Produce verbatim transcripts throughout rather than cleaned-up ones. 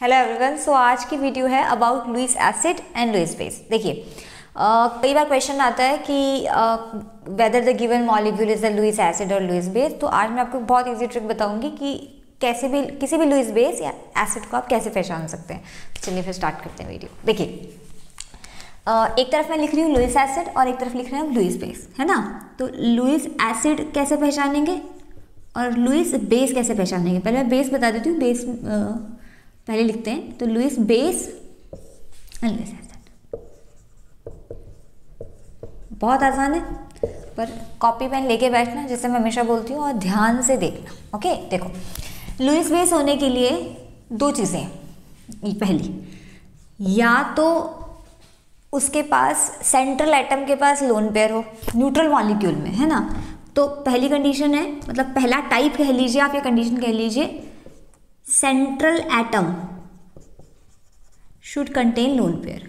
Hello everyone. सो आज की video है about Lewis acid and Lewis base. देखिए कई बार क्वेश्चन आता है कि whether the given molecule is the Lewis acid और लुईस बेस। तो आज मैं आपको बहुत इजी ट्रिक बताऊंगी कि कैसे भी किसी भी लुईस बेस या एसिड को आप कैसे पहचान सकते हैं। चलिए फिर स्टार्ट करते हैं वीडियो। देखिए एक तरफ मैं लिख रही हूँ लुईस एसिड और एक तरफ लिख रहे हैं लुईस बेस, है ना। तो लुईस एसिड कैसे पहचानेंगे और लुईस बेस कैसे पहचानेंगे, पहले मैं बेस बता देती हूँ। बेस आ, पहले लिखते हैं तो Lewis base and Lewis acid. बहुत आसान है, पर कॉपी पेन लेके बैठना, जैसे मैं हमेशा बोलती हूँ, और ध्यान से देखना। ओके देखो, लुईस बेस होने के लिए दो चीज़ें हैं। पहली, या तो उसके पास सेंट्रल एटम के पास लोन पेयर हो न्यूट्रल मॉलिक्यूल में, है ना। तो पहली कंडीशन है, मतलब पहला टाइप कह लीजिए आप, या कंडीशन कह लीजिए, central atom should contain lone pair.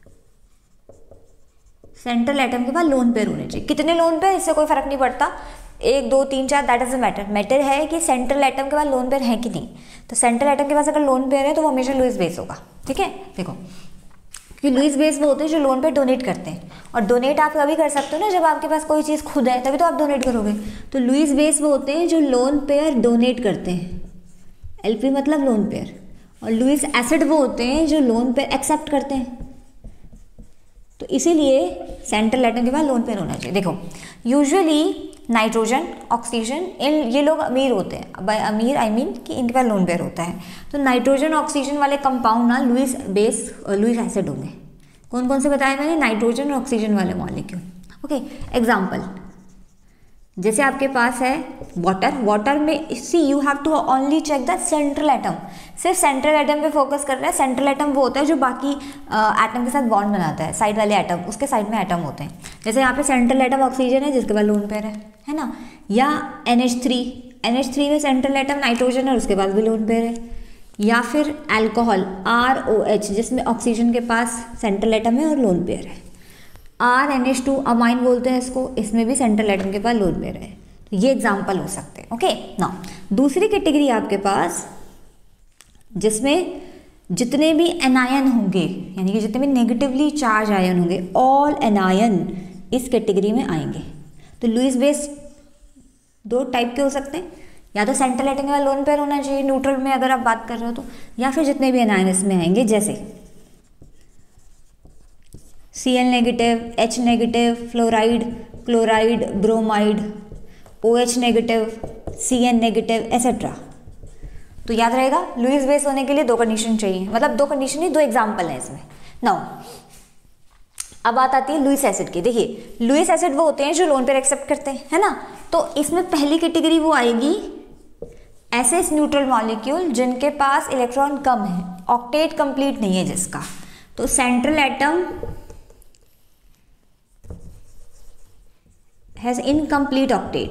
Central atom के पास लोन पेयर होने चाहिए। कितने लोन पेयर इससे कोई फर्क नहीं पड़ता, एक दो तीन चार, that is the matter. Matter है कि सेंट्रल एटम के पास लोन पेयर है कि नहीं। तो सेंट्रल एटम के पास अगर लोन पेयर है तो वो हमेशा लुईस बेस होगा। ठीक है, देखो कि लुईस बेस वो होते हैं जो लोन पेयर डोनेट करते हैं। और डोनेट आप कभी कर सकते हो ना, जब आपके पास कोई चीज़ खुद है, तभी तो आप डोनेट करोगे। तो लुईस बेस वो होते हैं जो लोन पेयर डोनेट करते हैं, एलपी मतलब लोन पेयर। और लुईस एसिड वो होते हैं जो लोन पेयर एक्सेप्ट करते हैं। तो इसीलिए सेंट्रल एटम के पास लोन पेयर होना चाहिए। देखो यूजुअली नाइट्रोजन, ऑक्सीजन, इन ये लोग अमीर होते हैं। बाय अमीर आई मीन कि इनके पास लोन पेयर होता है। तो नाइट्रोजन ऑक्सीजन वाले कंपाउंड ना लुईस बेस लुईस एसिड होंगे। कौन कौन से बताया मैंने, नाइट्रोजन और ऑक्सीजन वाले मॉलिक्यूल। ओके एग्जाम्पल, जैसे आपके पास है वाटर। वाटर में see you have to only check the central atom. सिर्फ सेंट्रल एटम पे फोकस कर रहा है। सेंट्रल एटम वो होता है जो बाकी एटम के साथ बॉन्ड बनाता है। साइड वाले एटम, उसके साइड में एटम होते हैं। जैसे यहाँ पे सेंट्रल एटम ऑक्सीजन है जिसके बाद लोन पेयर है, है ना। या N H three, N H three में सेंट्रल एटम नाइट्रोजन है, उसके बाद भी लोन पेयर है। या फिर एल्कोहल आर ओ एच, जिसमें ऑक्सीजन के पास सेंट्रल एटम है और लोन पेयर है। R N H two amine बोलते हैं इसको, इसमें भी सेंट्रल एटम के पास लोन पेयर है। तो ये एग्जाम्पल हो सकते हैं। ओके ना, दूसरी कैटेगरी आपके पास जिसमें जितने भी एनायन होंगे, यानी कि जितने भी नेगेटिवली चार्ज आयन होंगे, ऑल एनायन इस कैटेगरी में आएंगे। तो लुईस बेस दो टाइप के हो सकते हैं, या तो सेंट्रल एटम के पास लोन पेयर होना चाहिए न्यूट्रल में अगर आप बात कर रहे हो तो, या फिर जितने भी एनायन इसमें आएंगे, जैसे C L negative, H negative, fluoride, chloride, bromide, O H negative, C N negative, etcetera. तो याद रहेगा, लुईस बेस होने के लिए दो कंडीशन चाहिए, मतलब दो कंडीशन नहीं, दो एग्जाम्पल है इसमें। नाउ अब बात आती है लुईस एसिड की। देखिए लुईस एसिड वो होते हैं जो लोन पेयर एक्सेप्ट करते हैं, है ना। तो इसमें पहली कैटेगरी वो आएगी ऐसे न्यूट्रल मॉलिक्यूल जिनके पास इलेक्ट्रॉन कम है, ऑक्टेट कंप्लीट नहीं है जिसका। तो central atom has incomplete octet,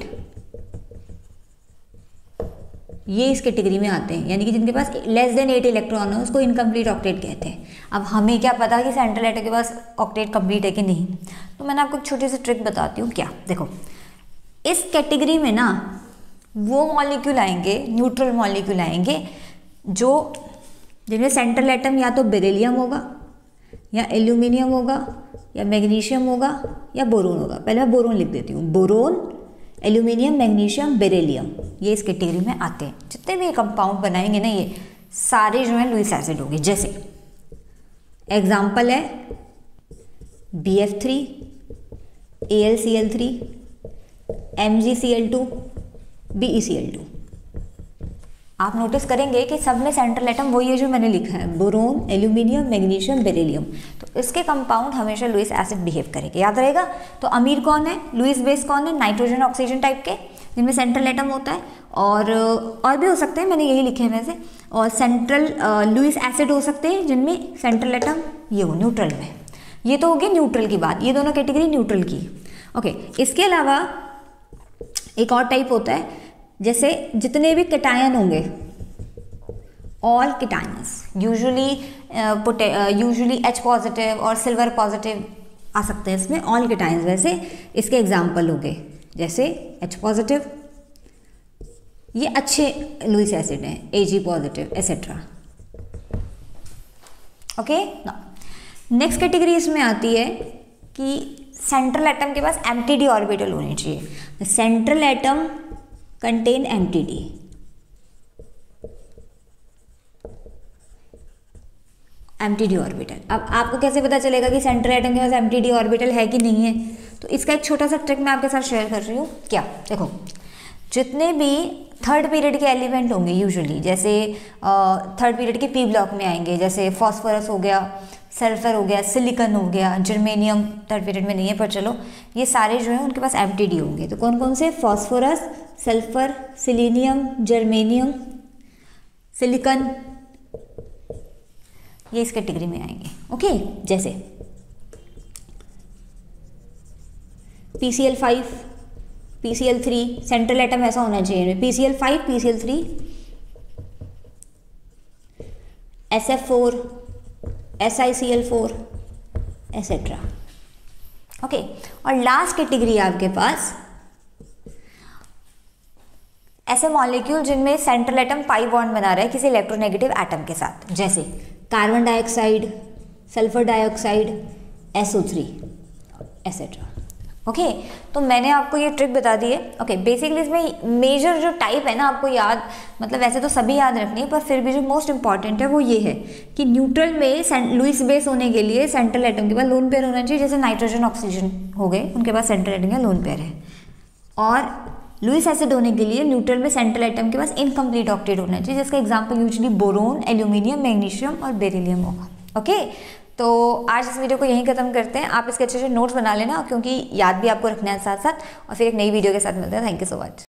ये इस कैटेगरी में आते हैं, यानी कि जिनके पास लेस देन एट इलेक्ट्रॉन है उसको इनकम्प्लीट ऑक्टेट कहते हैं। अब हमें क्या पता कि सेंट्रल एटम के पास ऑक्टेट कंप्लीट है कि नहीं। तो मैंने आपको एक छोटी सी ट्रिक बताती हूँ। क्या, देखो इस कैटेगरी में ना वो मॉलिक्यूल आएंगे, न्यूट्रल मॉलिक्यूल आएंगे, जो जिनमें सेंट्रल एटम या तो बेरिलियम होगा, या एल्यूमिनियम होगा, या मैग्नीशियम होगा, या बोरोन होगा। पहले मैं बोरोन लिख देती हूँ। बोरोन, एल्यूमिनियम, मैग्नीशियम, बेरिलियम, ये इस कैटेगरी में आते हैं। जितने भी कंपाउंड बनाएंगे ना ये सारे जो है लुईस एसिड होंगे। जैसे एग्जाम्पल है B F three, A L C L three, M G C L two, B E C L two. आप नोटिस करेंगे कि सब में सेंट्रल एटम वही है जो मैंने लिखा है, बोरोन, एल्यूमिनियम, मैग्नीशियम, बेरिलियम। तो इसके कंपाउंड हमेशा लुईस एसिड बिहेव करेंगे, याद रहेगा। तो अमीर कौन है, लुईस बेस कौन है, नाइट्रोजन ऑक्सीजन टाइप के जिनमें सेंट्रल एटम होता है, और और भी हो सकते हैं, मैंने यही लिखे हैं वैसे। और सेंट्रल लुईस एसिड हो सकते हैं जिनमें सेंट्रल एटम ये हो न्यूट्रल में। ये तो होगी न्यूट्रल की बात, ये दोनों कैटेगरी न्यूट्रल की। ओके, इसके अलावा एक और टाइप होता है, जैसे जितने भी कैटायन होंगे, all cations, usually usually H positive और सिल्वर पॉजिटिव आ सकते हैं इसमें, ऑल कैटायंस। वैसे इसके एग्जाम्पल हो गए, जैसे एच पॉजिटिव, ये अच्छे लुईस एसिड हैं, A G positive, etcetera. Okay ना, नेक्स्ट कैटेगरी इसमें आती है कि सेंट्रल एटम के पास एम्प्टी ऑर्बिटल होनी चाहिए। Central atom contain empty, empty orbital. अब आपको कैसे पता चलेगा कि सेंट्रल एटम के पास एम्प्टी ऑर्बिटल है कि नहीं है? तो इसका एक छोटा सा ट्रिक मैं आपके साथ शेयर कर रही हूँ। क्या, देखो, जितने भी थर्ड पीरियड के एलिमेंट होंगे यूजुअली, जैसे थर्ड पीरियड के पी ब्लॉक में आएंगे, जैसे फॉस्फोरस हो गया, सल्फर हो गया, सिलिकॉन हो गया, जर्मेनियम थर्ड पीरियड में नहीं है पर चलो, ये सारे जो है उनके पास एम्प्टी होंगे। तो कौन कौन से? Phosphorus, sulphur, selenium, germanium, silicon, ये इस कैटेगरी में आएंगे। ओके, जैसे P C L five, P C L three, central atom ऐसा होना चाहिए, P C L five, P C L three, S F four, S I C L four, etcetera. Okay, और last category आपके पास ऐसे molecule जिनमें central atom pi bond बना रहा है किसी इलेक्ट्रोनेगेटिव एटम के साथ, जैसे carbon dioxide, sulphur dioxide, S O three, etcetera. Okay, तो मैंने आपको ये ट्रिक बता दी है। ओके, बेसिकली इसमें मेजर जो टाइप है ना आपको याद, मतलब वैसे तो सभी याद रखनी है पर फिर भी जो मोस्ट इंपॉर्टेंट है वो ये है कि न्यूट्रल में लुईस बेस होने के लिए सेंट्रल एटम के पास लोन पेयर होना चाहिए। जैसे नाइट्रोजन ऑक्सीजन हो गए, उनके पास सेंट्रल एटम का लोन पेयर है। और लुईस एसिड होने के लिए न्यूट्रल में सेंट्रल एटम के पास इनकम्प्लीट ऑक्टेट होना चाहिए, जिसका example usually boron, aluminium, magnesium और बेरिलियम होगा। ओके, तो आज इस वीडियो को यहीं खत्म करते हैं। आप इसके अच्छे अच्छे नोट्स बना लेना, क्योंकि याद भी आपको रखना है साथ साथ, और फिर एक नई वीडियो के साथ मिलते हैं। Thank you so much.